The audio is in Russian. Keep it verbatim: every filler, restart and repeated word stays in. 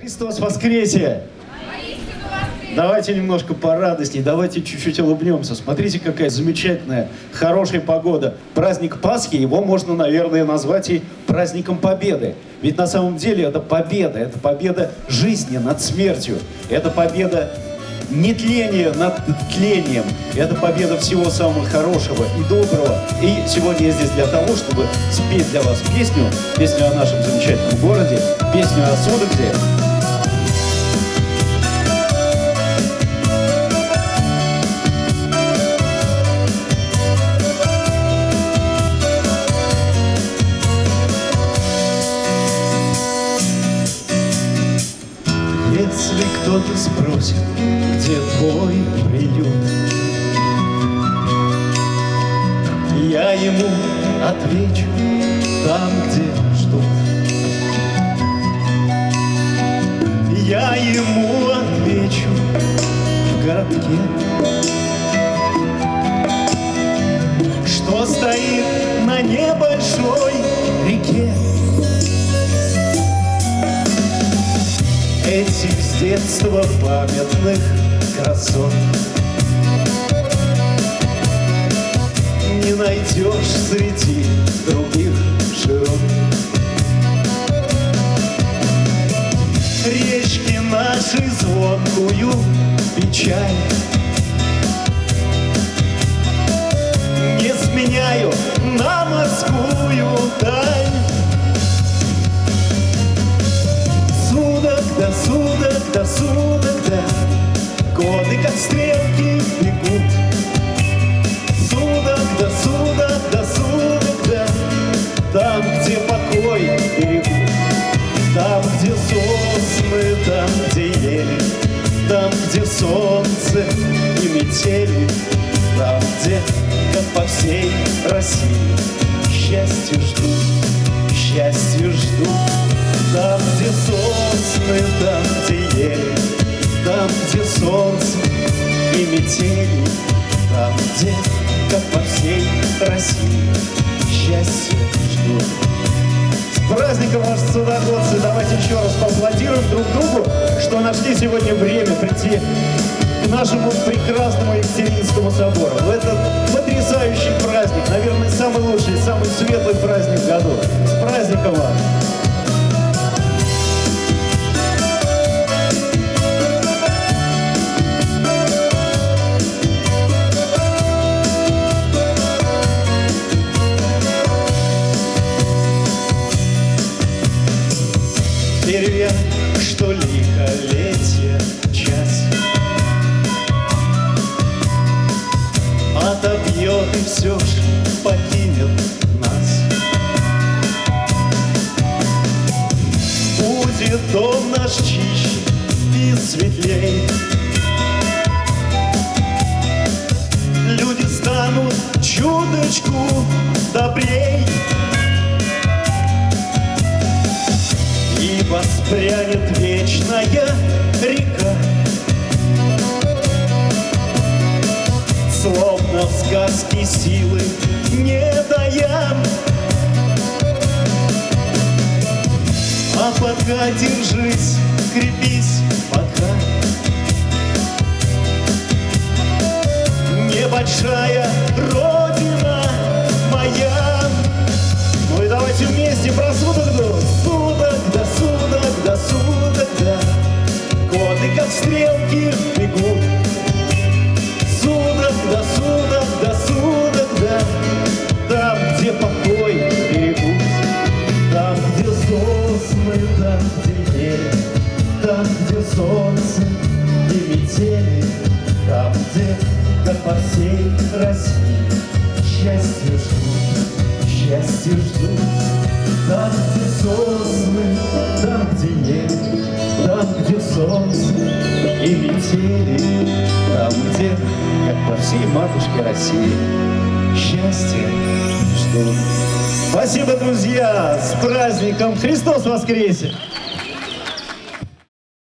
Христос воскресе! Давайте немножко порадостней, давайте чуть-чуть улыбнемся. Смотрите, какая замечательная, хорошая погода. Праздник Пасхи, его можно, наверное, назвать и праздником Победы. Ведь на самом деле это победа, это победа жизни над смертью, это победа нетления над тлением, это победа всего самого хорошего и доброго. И сегодня я здесь для того, чтобы спеть для вас песню, песню о нашем замечательном городе, песню о Судогде. Если кто-то спросит, где твой приют, я ему отвечу: там, где ждут. Я ему отвечу: в городке, что стоит на небольшой реке. Этих с детства памятных красот не найдешь среди других широт. Речки наши звонкую печаль не сменяю на морскую даль. До судок, до судок, да, годы как стрелки бегут. Судок, до судок, до судок, да, там, где покой берегут. Там, где сосны, там, где ели, там, где солнце и метели, там, где, как по всей России, счастье ждут, счастье ждут. Там, где сосны, там, где ели, там, где солнце и метели, там, где, как по всей России, счастье ждут. С праздником, ваши судоходцы! Давайте еще раз поаплодируем друг другу, что нашли сегодня время прийти к нашему прекрасному Екатерининскому собору. В этот потрясающий праздник, наверное, самый лучший, самый светлый праздник в году. С праздником вас! Верю я, что лихолетие час отобьет и все ж покинет нас. Будет дом наш чище и светлей, люди станут чуточку добрей, и воспрянет вечная река, словно в сказке силы не дая. А пока держись, крепись, пока небольшая родина моя. Ну и давайте вместе про Судогду. Судок, до судок, до судок, да, годы как стрелки бегут. Судок, до судок, до судок, да, там, где покой берегут. Там, где сосны, там, где ели, там, где солнце и метели, там, где, как по всей России, счастье ждут, счастье ждут. Там, где сосны, там, где ели, там, где солнце и метели, там, где, как по всей матушке России, счастье ждут. Спасибо, друзья! С праздником! Христос воскресе!